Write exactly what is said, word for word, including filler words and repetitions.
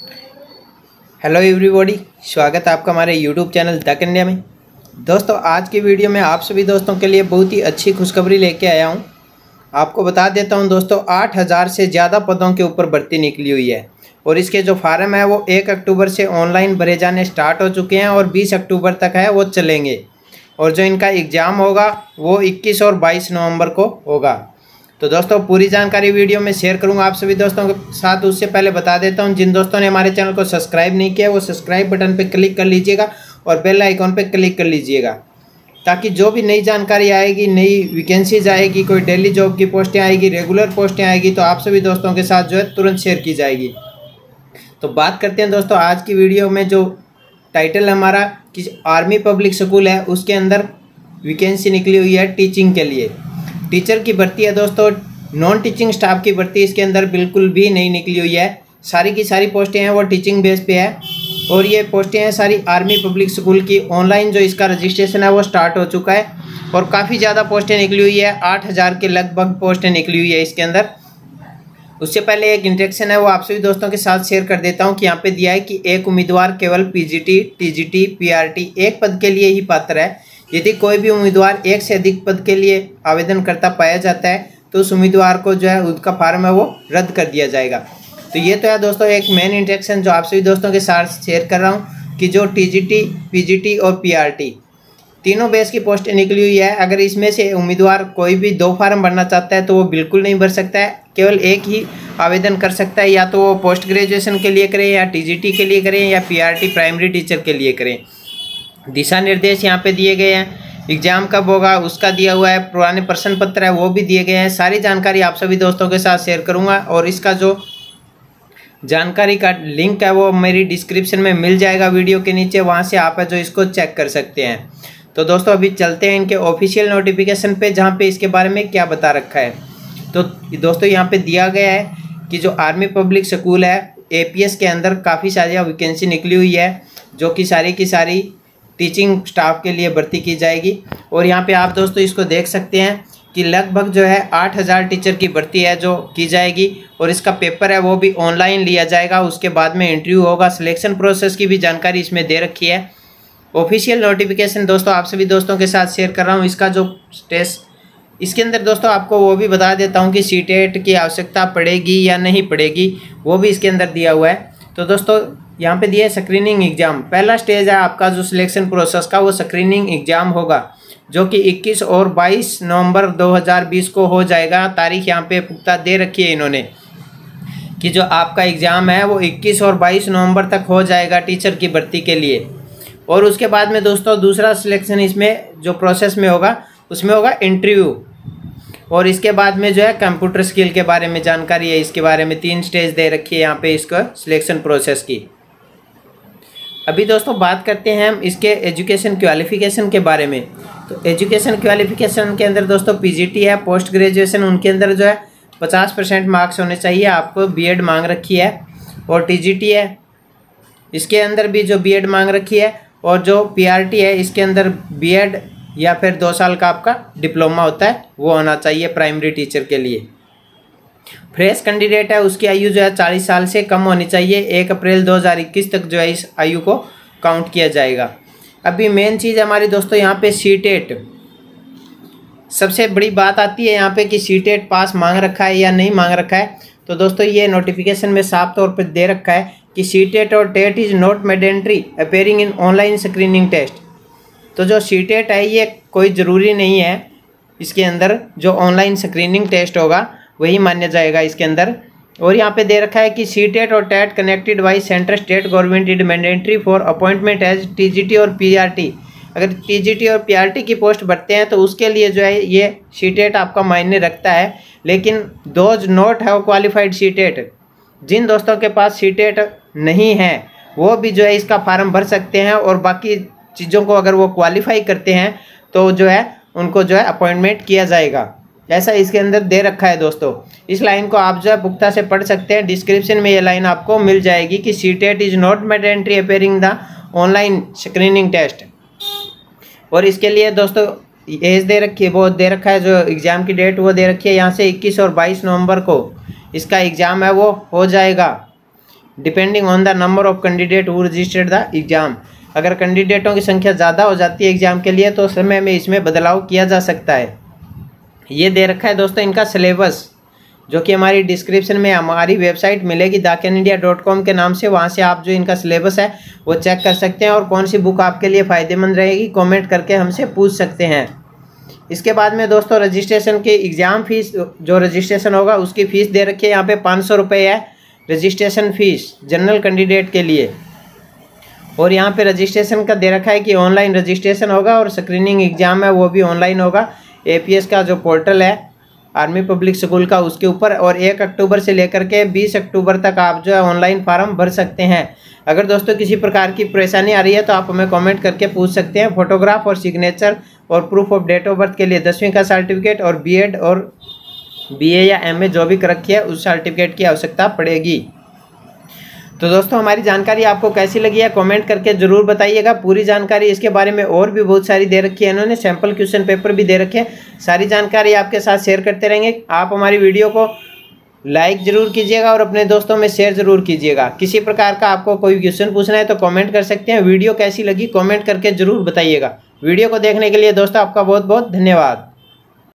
Hello everybody, स्वागत है आपका हमारे यूट्यूब चैनल द कन्या में। दोस्तों, आज की वीडियो में आप सभी दोस्तों के लिए बहुत ही अच्छी खुशखबरी लेके आया हूं। आपको बता देता हूं दोस्तों, आठ हज़ार से ज़्यादा पदों के ऊपर भर्ती निकली हुई है और इसके जो फार्म है वो एक अक्टूबर से ऑनलाइन भरे जाने स्टार्ट हो चुके हैं और बीस अक्टूबर तक है वो चलेंगे। और जो इनका एग्ज़ाम होगा वो इक्कीस और बाईस नवंबर को होगा। तो दोस्तों, पूरी जानकारी वीडियो में शेयर करूंगा आप सभी दोस्तों के साथ। उससे पहले बता देता हूं, जिन दोस्तों ने हमारे चैनल को सब्सक्राइब नहीं किया वो सब्सक्राइब बटन पर क्लिक कर लीजिएगा और बेल आइकॉन पर क्लिक कर लीजिएगा, ताकि जो भी नई जानकारी आएगी, नई वैकेंसीज आएगी, कोई डेली जॉब की पोस्टें आएगी, रेगुलर पोस्टें आएगी, तो आप सभी दोस्तों के साथ जो है तुरंत शेयर की जाएगी। तो बात करते हैं दोस्तों आज की वीडियो में। जो टाइटल हमारा कि आर्मी पब्लिक स्कूल है, उसके अंदर वैकेंसी निकली हुई है टीचिंग के लिए। टीचर की भर्ती है दोस्तों, नॉन टीचिंग स्टाफ की भर्ती इसके अंदर बिल्कुल भी नहीं निकली हुई है। सारी की सारी पोस्टें हैं वो टीचिंग बेस पे है और ये पोस्टें हैं सारी आर्मी पब्लिक स्कूल की। ऑनलाइन जो इसका रजिस्ट्रेशन है वो स्टार्ट हो चुका है और काफ़ी ज़्यादा पोस्टें निकली हुई है। आठ हज़ार के लगभग पोस्टें निकली हुई है इसके अंदर। उससे पहले एक इंस्ट्रक्शन है वो आप सभी दोस्तों के साथ शेयर कर देता हूँ कि यहाँ पे दिया है कि एक उम्मीदवार केवल पीजीटी, टीजीटी, पीआरटी एक पद के लिए ही पात्र है। यदि कोई भी उम्मीदवार एक से अधिक पद के लिए आवेदन करता पाया जाता है तो उस उम्मीदवार को जो है उसका फार्म है वो रद्द कर दिया जाएगा। तो ये तो है दोस्तों एक मेन इंस्ट्रक्शन जो आप सभी दोस्तों के साथ शेयर कर रहा हूँ कि जो टीजीटी, पीजीटी और पीआरटी तीनों बेस की पोस्टें निकली हुई है। अगर इसमें से उम्मीदवार कोई भी दो फार्म भरना चाहता है तो वो बिल्कुल नहीं भर सकता है, केवल एक ही आवेदन कर सकता है। या तो वो पोस्ट ग्रेजुएशन के लिए करें, या टीजीटी के लिए करें, या पीआरटी प्राइमरी टीचर के लिए करें। दिशा निर्देश यहाँ पे दिए गए हैं। एग्ज़ाम कब होगा उसका दिया हुआ है, पुराने प्रश्न पत्र है वो भी दिए गए हैं। सारी जानकारी आप सभी दोस्तों के साथ शेयर करूँगा और इसका जो जानकारी का लिंक है वो मेरी डिस्क्रिप्शन में मिल जाएगा वीडियो के नीचे, वहाँ से आप है जो इसको चेक कर सकते हैं। तो दोस्तों, अभी चलते हैं इनके ऑफिशियल नोटिफिकेशन पे, जहाँ पे इसके बारे में क्या बता रखा है। तो दोस्तों, यहाँ पे दिया गया है कि जो आर्मी पब्लिक स्कूल है एपीएस के अंदर काफ़ी सारी वैकेंसी निकली हुई है, जो कि सारी की सारी टीचिंग स्टाफ के लिए भर्ती की जाएगी। और यहाँ पे आप दोस्तों इसको देख सकते हैं कि लगभग जो है आठ हज़ार टीचर की भर्ती है जो की जाएगी और इसका पेपर है वो भी ऑनलाइन लिया जाएगा। उसके बाद में इंटरव्यू होगा। सिलेक्शन प्रोसेस की भी जानकारी इसमें दे रखी है। ऑफिशियल नोटिफिकेशन दोस्तों आप सभी दोस्तों के साथ शेयर कर रहा हूँ। इसका जो टेस्ट इसके अंदर दोस्तों आपको वो भी बता देता हूँ कि सीटेट की आवश्यकता पड़ेगी या नहीं पड़ेगी, वो भी इसके अंदर दिया हुआ है। तो दोस्तों, यहाँ पे दिया है स्क्रीनिंग एग्ज़ाम। पहला स्टेज है आपका जो सिलेक्शन प्रोसेस का, वो स्क्रीनिंग एग्ज़ाम होगा जो कि इक्कीस और बाईस नवंबर दो हज़ार बीस को हो जाएगा। तारीख यहाँ पे पुख्ता दे रखी है इन्होंने कि जो आपका एग्ज़ाम है वो इक्कीस और बाईस नवंबर तक हो जाएगा टीचर की भर्ती के लिए। और उसके बाद में दोस्तों दूसरा सिलेक्शन इसमें जो प्रोसेस में होगा उसमें होगा इंटरव्यू। और इसके बाद में जो है कंप्यूटर स्किल के बारे में जानकारी है। इसके बारे में तीन स्टेज दे रखी है यहाँ पे इसका सिलेक्शन प्रोसेस की। अभी दोस्तों बात करते हैं हम इसके एजुकेशन क्वालिफिकेशन के बारे में। तो एजुकेशन क्वालिफिकेशन के अंदर दोस्तों पीजीटी है, पोस्ट ग्रेजुएशन, उनके अंदर जो है पचास परसेंट मार्क्स होने चाहिए। आपको बीएड मांग रखी है। और टीजीटी है, इसके अंदर भी जो बीएड मांग रखी है। और जो पीआरटी है इसके अंदर बीएड या फिर दो साल का आपका डिप्लोमा होता है वो होना चाहिए प्राइमरी टीचर के लिए। फ्रेश कैंडिडेट है, उसकी आयु जो है चालीस साल से कम होनी चाहिए। एक अप्रैल दो हज़ार इक्कीस तक जो है इस आयु को काउंट किया जाएगा। अभी मेन चीज़ हमारी दोस्तों यहाँ पे सीटेट, सबसे बड़ी बात आती है यहाँ पे कि सीटेट पास मांग रखा है या नहीं मांग रखा है। तो दोस्तों ये नोटिफिकेशन में साफ तौर पर दे रखा है कि सीटेट और TET is not mandatory appearing in online screening test. तो जो सीटेट है ये कोई ज़रूरी नहीं है, इसके अंदर जो ऑनलाइन स्क्रीनिंग टेस्ट होगा वही मान्य जाएगा इसके अंदर। और यहाँ पे दे रखा है कि सीटेट और TET connected by central state government is mandatory for appointment as TGT और पीआरटी। अगर टीजीटी और पीआरटी की पोस्ट भरते हैं तो उसके लिए जो है ये सीटेट आपका मायने रखता है। लेकिन those not have qualified CTET, जिन दोस्तों के पास सीटेट नहीं है वो भी जो है इसका फार्म भर सकते हैं। और बाकी चीज़ों को अगर वो क्वालिफाई करते हैं तो जो है उनको जो है अपॉइंटमेंट किया जाएगा, ऐसा इसके अंदर दे रखा है दोस्तों। इस लाइन को आप जो है पुख्ता से पढ़ सकते हैं। डिस्क्रिप्शन में ये लाइन आपको मिल जाएगी कि CTET is not mandatory appearing the online screening test. और इसके लिए दोस्तों एज दे रखी है, वो दे रखा है, जो एग्ज़ाम की डेट वो दे रखी है यहाँ से इक्कीस और बाईस नवंबर को इसका एग्ज़ाम है वो हो जाएगा। Depending on the number of candidate who registered the exam. अगर कैंडिडेटों की संख्या ज़्यादा हो जाती है एग्ज़ाम के लिए तो समय में इसमें बदलाव किया जा सकता है। ये दे रखा है दोस्तों इनका सिलेबस, जो कि हमारी डिस्क्रिप्शन में हमारी वेबसाइट मिलेगी दाक इन इंडिया डॉट कॉम के नाम से। वहाँ से आप जो इनका सिलेबस है वो चेक कर सकते हैं और कौन सी बुक आपके लिए फ़ायदेमंद रहेगी कमेंट करके हमसे पूछ सकते हैं। इसके बाद में दोस्तों रजिस्ट्रेशन की एग्ज़ाम फ़ीस, जो रजिस्ट्रेशन होगा उसकी फ़ीस दे रखी है यहाँ पे पाँच सौ रुपये है रजिस्ट्रेशन फ़ीस जनरल कैंडिडेट के लिए। और यहाँ पे रजिस्ट्रेशन का दे रखा है कि ऑनलाइन रजिस्ट्रेशन होगा और स्क्रीनिंग एग्ज़ाम है वो भी ऑनलाइन होगा। ए पी एस का जो पोर्टल है आर्मी पब्लिक स्कूल का उसके ऊपर, और एक अक्टूबर से लेकर के बीस अक्टूबर तक आप जो है ऑनलाइन फार्म भर सकते हैं। अगर दोस्तों किसी प्रकार की परेशानी आ रही है तो आप हमें कमेंट करके पूछ सकते हैं। फोटोग्राफ और सिग्नेचर और proof of date of birth के लिए दसवीं का सर्टिफिकेट और बी एड और बी ए या एम ए जो भी कर रखी है उस सर्टिफिकेट की आवश्यकता पड़ेगी। तो दोस्तों हमारी जानकारी आपको कैसी लगी है कमेंट करके ज़रूर बताइएगा। पूरी जानकारी इसके बारे में और भी बहुत सारी दे रखी है इन्होंने, सैम्पल क्वेश्चन पेपर भी दे रखे हैं। सारी जानकारी आपके साथ शेयर करते रहेंगे। आप हमारी वीडियो को लाइक ज़रूर कीजिएगा और अपने दोस्तों में शेयर ज़रूर कीजिएगा। किसी प्रकार का आपको कोई क्वेश्चन पूछना है तो कमेंट कर सकते हैं। वीडियो कैसी लगी कमेंट करके ज़रूर बताइएगा। वीडियो को देखने के लिए दोस्तों आपका बहुत बहुत धन्यवाद।